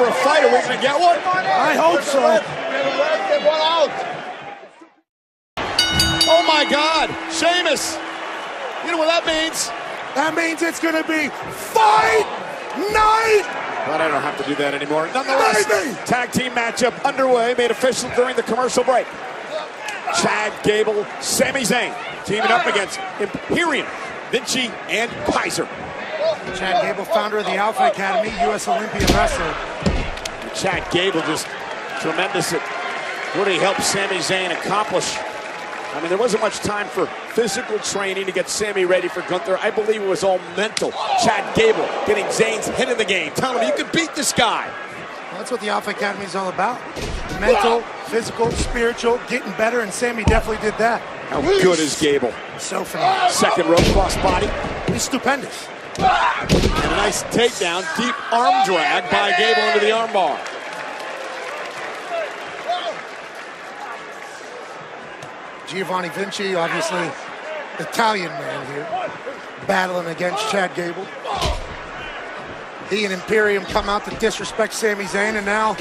for a fight. Are we going to get one? I hope so. Oh my God, Sheamus. You know what that means? That means it's going to be fight night. But I don't have to do that anymore. Nonetheless, tag team matchup underway, made official during the commercial break. Chad Gable, Sami Zayn, teaming up against Imperium, Vinci, and Kaiser. Chad Gable, founder of the Alpha Academy, U.S. Olympian wrestler. Chad Gable just tremendous at what he helped Sami Zayn accomplish. I mean, there wasn't much time for physical training to get Sami ready for Gunther. I believe it was all mental. Chad Gable getting Zayn's head in the game, telling him you can beat this guy. Well, that's what the Alpha Academy is all about. Mental, physical, spiritual, getting better, and Sami definitely did that. How good is Gable? So phenomenal. Second rope cross body. He's stupendous. And a nice takedown, deep arm drag by Gable into the armbar. Giovanni Vinci, obviously Italian man here, battling against Chad Gable. He and Imperium come out to disrespect Sami Zayn, and now...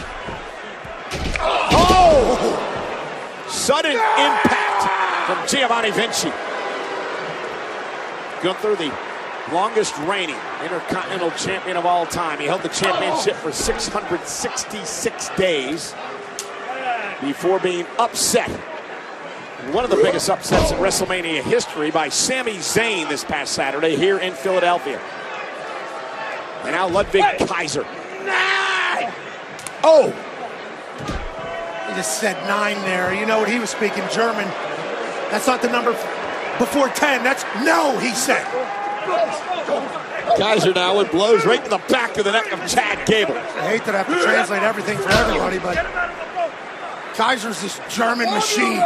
Oh! Sudden impact from Giovanni Vinci. Gunther, the longest reigning Intercontinental Champion of all time. He held the championship for 666 days before being upset. One of the biggest upsets in WrestleMania history by Sami Zayn this past Saturday here in Philadelphia. And now Ludwig Kaiser. 9! Oh! He just said 9 there. You know what he was speaking German. That's not the number before 10. That's no, he said. Kaiser now with blows right to the back of the neck of Chad Gable. I hate that I have to translate everything for everybody, but Kaiser's this German machine.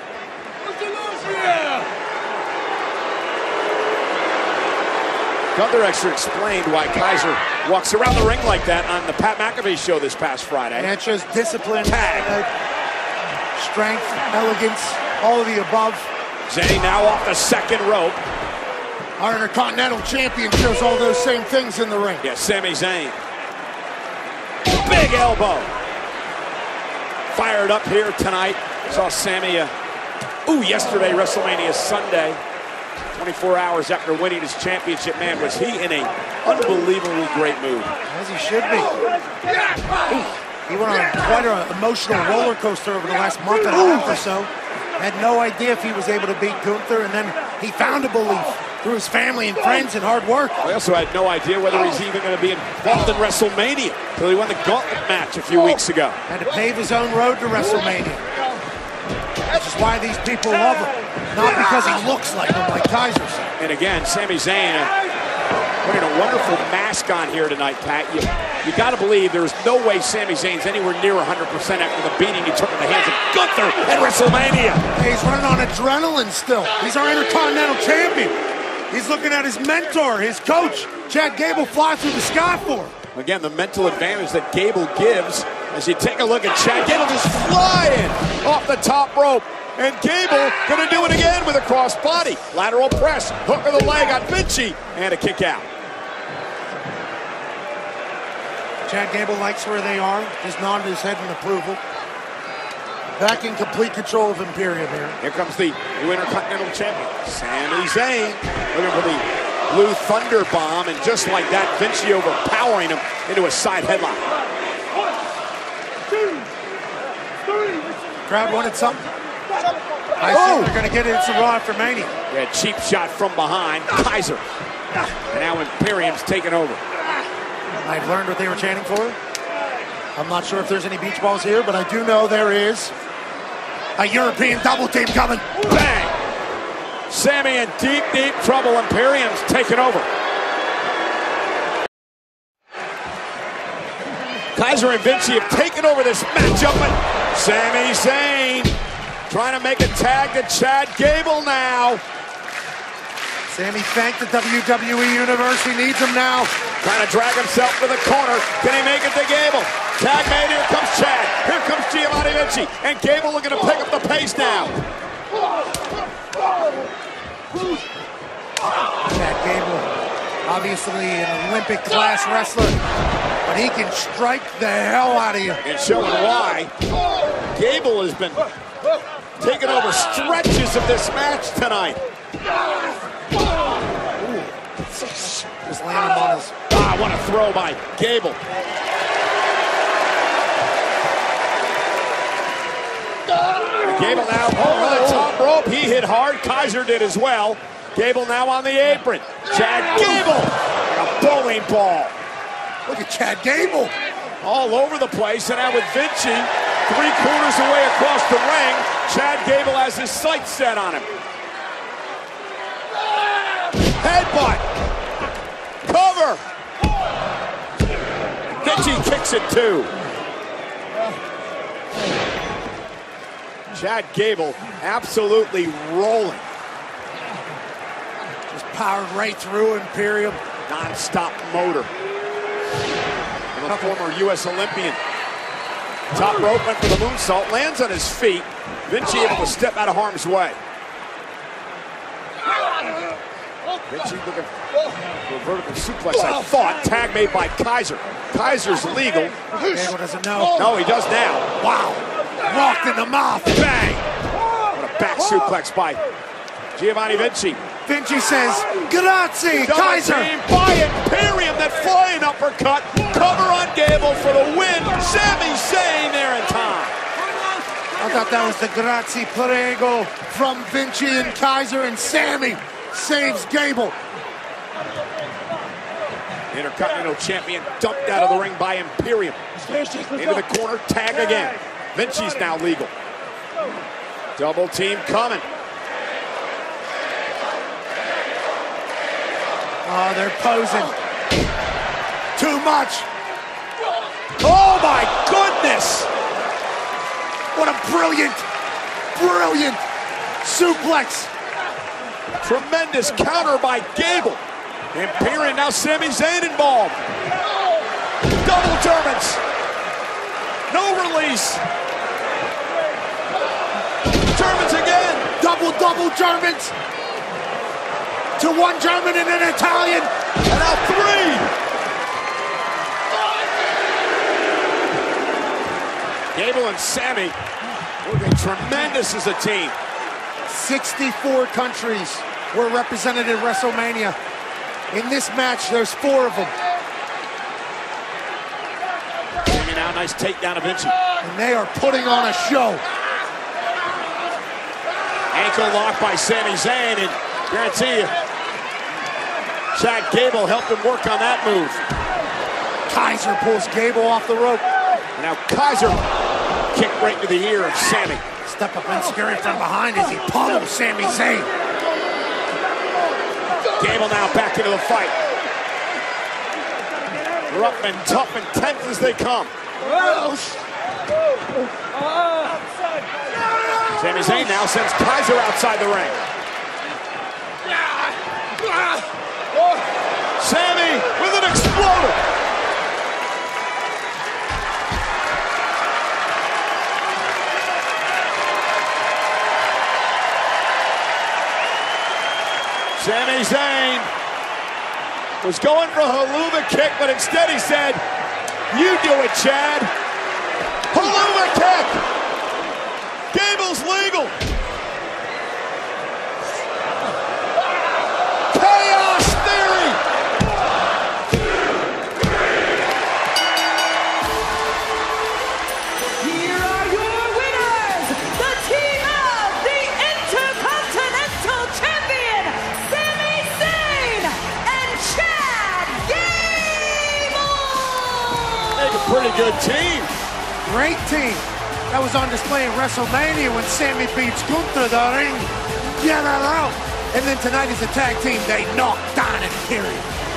Gunther actually explained why Kaiser walks around the ring like that on the Pat McAfee show this past Friday. And it shows discipline, tag, strength, elegance, all of the above. Zayn now off the second rope. Our Intercontinental Champion shows all those same things in the ring. Yeah, Sami Zayn. Big elbow. Fired up here tonight. Saw Sami, yesterday, WrestleMania Sunday. 24 hours after winning his championship, man, was he in a unbelievably great mood. As he should be. He went on quite an emotional roller coaster over the last month and a half or so. Had no idea if he was able to beat Gunther, and then he found a belief through his family and friends and hard work. I also had no idea whether he's even going to be involved in WrestleMania until he won the gauntlet match a few weeks ago. Had to pave his own road to WrestleMania. Which is why these people love him. Not because he looks like him, like Kaiser said. And again, Sami Zayn putting a wonderful mask on here tonight, Pat. You got to believe there's no way Sami Zayn's anywhere near 100% after the beating he took in the hands of Gunther at WrestleMania. Hey, he's running on adrenaline still. He's our Intercontinental Champion. He's looking at his mentor, his coach. Chad Gable fly through the sky for him. Again, the mental advantage that Gable gives as you take a look at Chad Gable just flying off the top rope. And Gable going to do it again with a cross body. Lateral press, hook of the leg on Vinci, and a kick out. Chad Gable likes where they are. Just nodded his head in approval. Back in complete control of Imperium here. Here comes the new Intercontinental Champion, Sami Zayn. Looking for the Blue Thunder Bomb, and just like that, Vinci overpowering him into a side headlock. 1, 2, 3. Crowd wanted something. I think they're going to get it. It's a Raw after Mania. Yeah, cheap shot from behind. Kaiser. And now Imperium's taking over. I've learned what they were chanting for. I'm not sure if there's any beach balls here, but I do know there is a European double team coming. Bang! Sami in deep, deep trouble. Imperium's taking over. Kaiser and Vinci have taken over this matchup, but Sami Zayn trying to make a tag to Chad Gable now. Sami thanked the WWE Universe. He needs him now. Trying to drag himself to the corner. Can he make it to Gable? Tag made. Here comes Chad. Here comes Giovanni Vinci. And Gable looking to pick up the pace now. Chad Gable, obviously an Olympic class wrestler. but he can strike the hell out of you. And showing why Gable has been taking over stretches of this match tonight. Just landing him on his... Ah, what a throw by Gable. Gable now over the top rope. He hit hard. Kaiser did as well. Gable now on the apron. Chad Gable, like a bowling ball. Look at Chad Gable. All over the place, and now with Vinci 3/4 away across the ring, Chad Gable has his sights set on him. Headbutt. Cover. Vinci kicks it too. Chad Gable absolutely rolling. Just powered right through Imperium. Non-stop motor. And a former U.S. Olympian. Top rope went for the moonsault, lands on his feet. Vinci able to step out of harm's way. Vinci looking for a vertical suplex, I thought. Tag made by Kaiser. Kaiser's legal. Gable doesn't know. No, he does now. Wow. Rocked in the mouth. Bang! What a back suplex by Giovanni Vinci. Vinci says, grazie, Double Kaiser. team by Imperium, that flying uppercut. Cover on Gable for the win. Sami Zayn there in time. I thought that was the grazie prego from Vinci and Kaiser, and Sami saves Gable. Intercontinental champion dumped out of the ring by Imperium. Into the corner, tag again. Vinci's now legal. Double team coming. Oh, they're posing. Too much. Oh my goodness! What a brilliant suplex. Tremendous counter by Gable. Imperium, now Sami Zayn involved. Double Germans. No release. Germans again. Double Germans. To one German and an Italian. And now 3. Gable and Sami looking tremendous as a team. 64 countries were represented in WrestleMania. In this match, there's 4 of them. Sami now, nice takedown of Vinci. And they are putting on a show. Ankle lock by Sami Zayn, and guarantee you, Chad Gable helped him work on that move. Kaiser pulls Gable off the rope. And now Kaiser kicked right into the ear of Sami. Step up and scary from behind as he pummels Sami Zayn. Gable now back into the fight. Rough and tough and tense as they come. Sami Zayn now sends Kaiser outside the ring. Sami with an exploder. Sami Zayn was going for a haluva kick, but instead he said, "You do it, Chad." Haluva kick. Gable's legal. Chaos Theory. Here are your winners, the team of the Intercontinental Champion, Sami Zayn and Chad Gable. Make a pretty good team. Great team. That was on display in WrestleMania when Sami beats Gunther the ring. Get it out. And then tonight is a tag team. They knocked down Imperium.